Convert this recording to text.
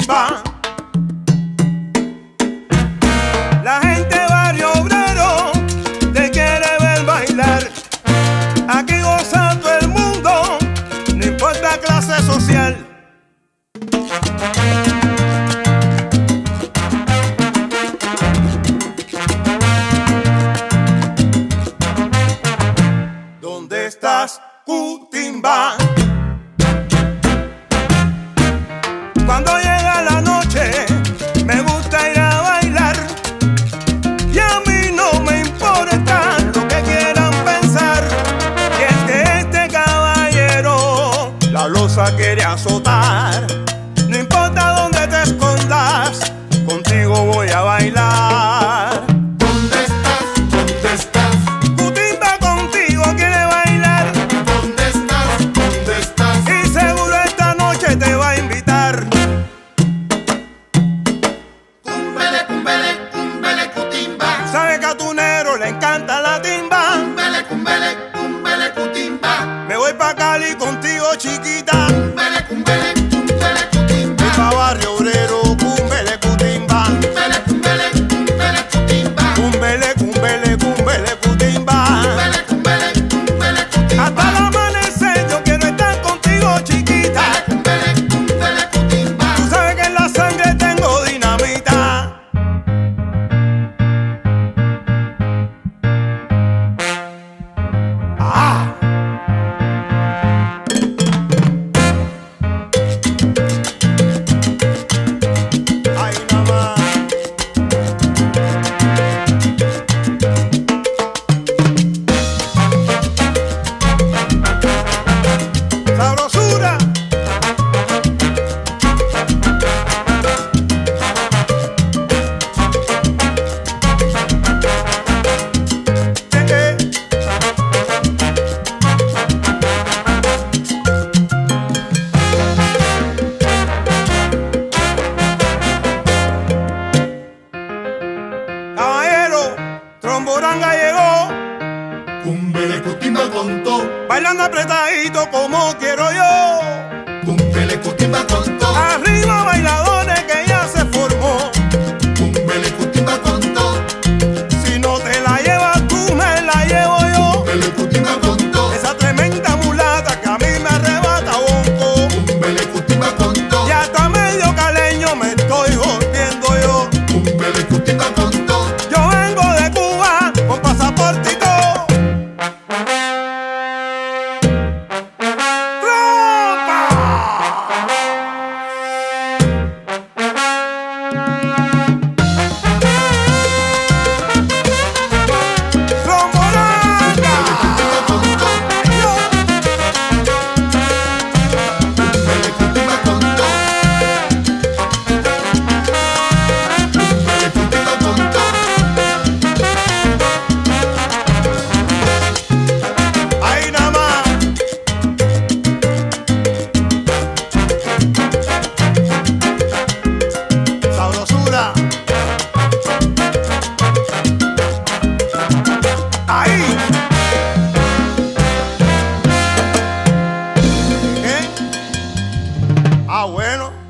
timba. La gente de Barrio Obrero te quiere ver bailar. Aquí goza todo el mundo, no importa clase social. ¿Dónde estás, Cutimba? Cuando llega la noche me gusta ir a bailar, y a mí no me importa lo que quieran pensar. Y es que este caballero la losa quiere azotar. No importa dónde te escondas, contigo voy a bailar. ¿Dónde estás? ¿Dónde estás? Cutimba contigo quiere bailar. ¿Dónde estás? ¿Dónde estás? Y seguro esta noche te va a invitar. Cumbele, cumbele, cumbele, Cutimba. Sabe que a tu negro le encanta la timba. Cumbele, cumbele, cumbele, Cutimba. Me voy pa' Cali contigo, chiquita. Cumbele, cumbele, cumbele, Cutimba. Voy pa' Barrio Obrero, cumbele, cutimba. Cumbele, cumbele, cumbele, Cutimba. Cumbele, cumbele, cumbele, cutimba. Cumbele, cumbele, cumbele, Cutimba. Hasta el amanecer yo quiero estar contigo, chiquita. Cumbele, cumbele, Cutimba. Tú sabes que en la sangre tengo dinamita. Ah. Ay, nada más. Sabrosura. Caballero, Tromboranga llegó, Cumbele, Cutimba contó. bailando apretadito como quiero yo. Cumbele, Cutimba contó. Arriba bailadores que ya se formó. Cumbele, Cutimba contó. Si no te la llevas tú, me la llevo yo. Cumbele, Cutimba contó. Esa tremenda mulata que a mí me arrebata bonco. Cumbele, Cutimba contó. Ya hasta medio caleño me estoy volviendo yo. Cumbele, Cutimba contó. Yo vengo de Cuba con pasaporte y todo. ¡Tromboranga! Cumbele, Cutimba contó. Cumbele, Cutimba contó. Ahí nada más. Sabrosura. Ahí. ¿Qué? Ah, bueno.